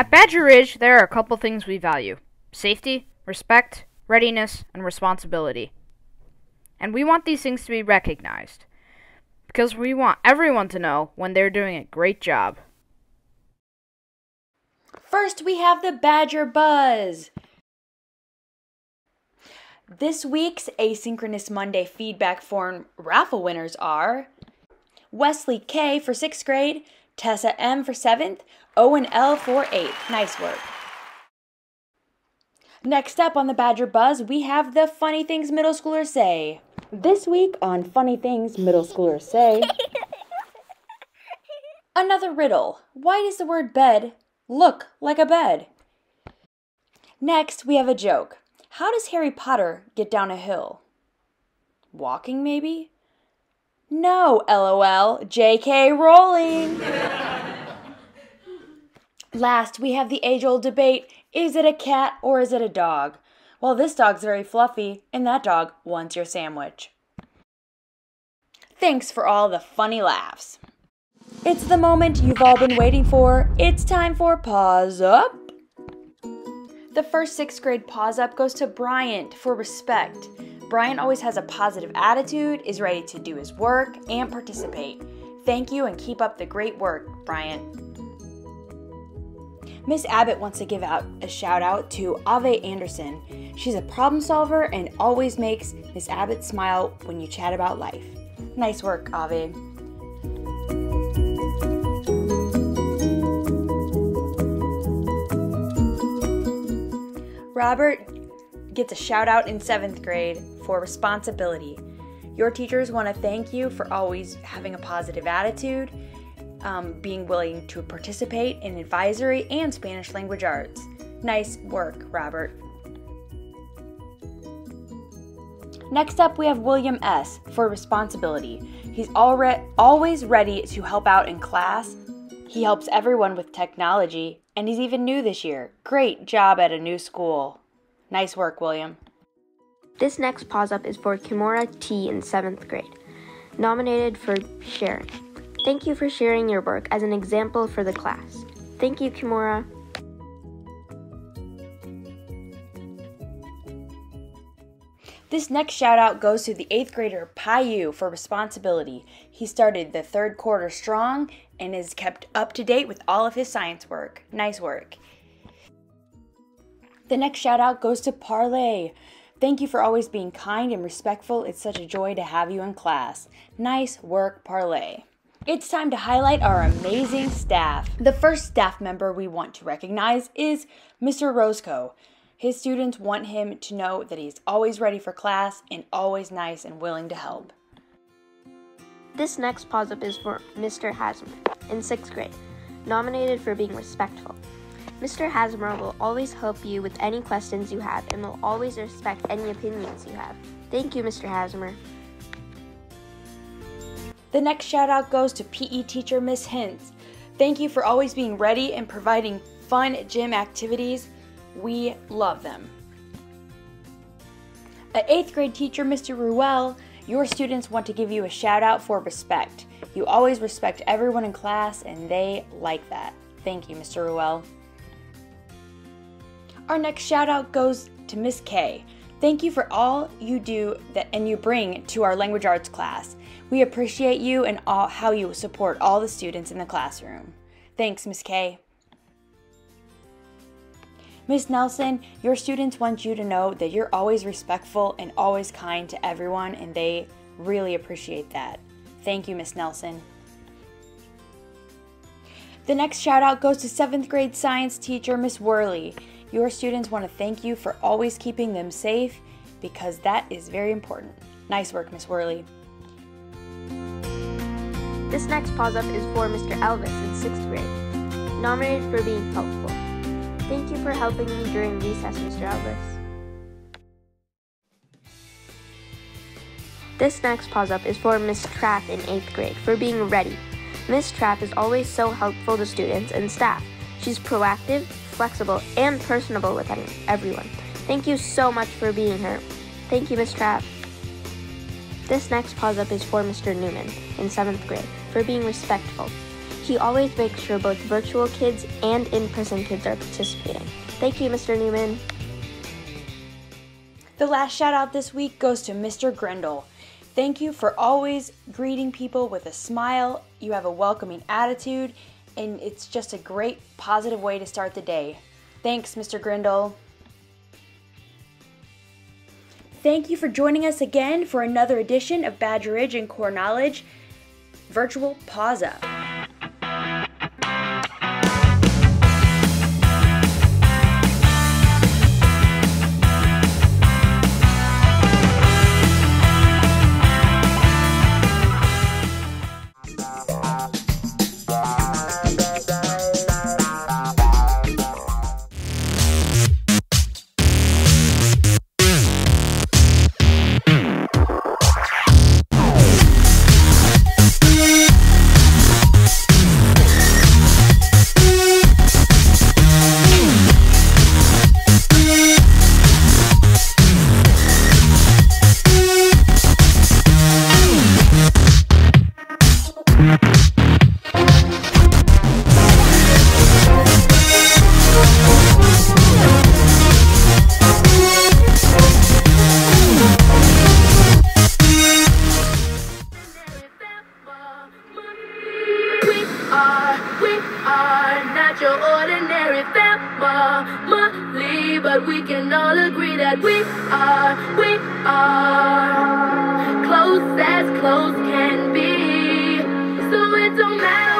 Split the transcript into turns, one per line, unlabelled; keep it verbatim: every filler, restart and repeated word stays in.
At Badger Ridge, there are a couple things we value: safety, respect, readiness, and responsibility. And we want these things to be recognized, because we want everyone to know when they're doing a great job.
First, we have the Badger Buzz. This week's Asynchronous Monday feedback form raffle winners are Wesley K for sixth grade, Tessa M for seventh, Owen L for eighth. Nice work. Next up on the Badger Buzz, we have the Funny Things Middle Schoolers Say. This week on Funny Things Middle Schoolers Say, another riddle. Why does the word bed look like a bed? Next, we have a joke. How does Harry Potter get down a hill? Walking, maybe? No, LOL. J K Rowling. Last, we have the age-old debate. Is it a cat or is it a dog? Well, this dog's very fluffy, and that dog wants your sandwich. Thanks for all the funny laughs. It's the moment you've all been waiting for. It's time for Pause Up. The first sixth grade Pause Up goes to Bryant for respect. Bryant always has a positive attitude, is ready to do his work, and participate. Thank you and keep up the great work, Bryant. Miss Abbott wants to give out a shout out to Ave Anderson. She's a problem solver and always makes Miss Abbott smile when you chat about life. Nice work, Ave. Robert gets a shout out in seventh grade for responsibility. Your teachers want to thank you for always having a positive attitude, um, being willing to participate in advisory and Spanish language arts. Nice work, Robert. Next up, we have William S. for responsibility. He's alre- always ready to help out in class. He helps everyone with technology, and he's even new this year. Great job at a new school. Nice work, William.
This next Pause Up is for Kimura T in seventh grade, nominated for sharing. Thank you for sharing your work as an example for the class. Thank you, Kimura.
This next shout out goes to the eighth grader Payu for responsibility. He started the third quarter strong and is kept up to date with all of his science work. Nice work. The next shout out goes to Parlay. Thank you for always being kind and respectful. It's such a joy to have you in class. Nice work, Parlay. It's time to highlight our amazing staff. The first staff member we want to recognize is Mister Roscoe. His students want him to know that he's always ready for class and always nice and willing to help.
This next Pause Up is for Mister Hasmer in sixth grade, nominated for being respectful. Mister Hasmer will always help you with any questions you have and will always respect any opinions you have. Thank you, Mister Hasmer.
The next shout out goes to P E teacher Miss Hintz. Thank you for always being ready and providing fun gym activities. We love them. An eighth grade teacher, Mister Ruel, your students want to give you a shout out for respect. You always respect everyone in class and they like that. Thank you, Mister Ruel. Our next shout out goes to Miss K. Thank you for all you do that and you bring to our language arts class. We appreciate you and all, how you support all the students in the classroom. Thanks, Miss K. Miss Nelson, your students want you to know that you're always respectful and always kind to everyone, and they really appreciate that. Thank you, Miss Nelson. The next shout out goes to seventh grade science teacher, Miss Worley. Your students want to thank you for always keeping them safe because that is very important. Nice work, Miss Worley.
This next Pause Up is for Mister Elvis in sixth grade, nominated for being helpful. Thank you for helping me during recess, Mister Elvis. This next Pause Up is for Miss Trapp in eighth grade for being ready. Miss Trapp is always so helpful to students and staff. She's proactive, flexible, and personable with everyone. Thank you so much for being here. Thank you, Miss Trapp. This next Pause Up is for Mister Newman in seventh grade for being respectful. He He always makes sure both virtual kids and in-person kids are participating. Thank you, Mister Newman.
The last shout out this week goes to Mister Grindle. Thank you for always greeting people with a smile. You have a welcoming attitude, and it's just a great positive way to start the day. Thanks, Mister Grindle. Thank you for joining us again for another edition of Badger Ridge and Core Knowledge Virtual Pause Up.
Your ordinary family, but we can all agree that we are, we are close as close can be. So it don't matter.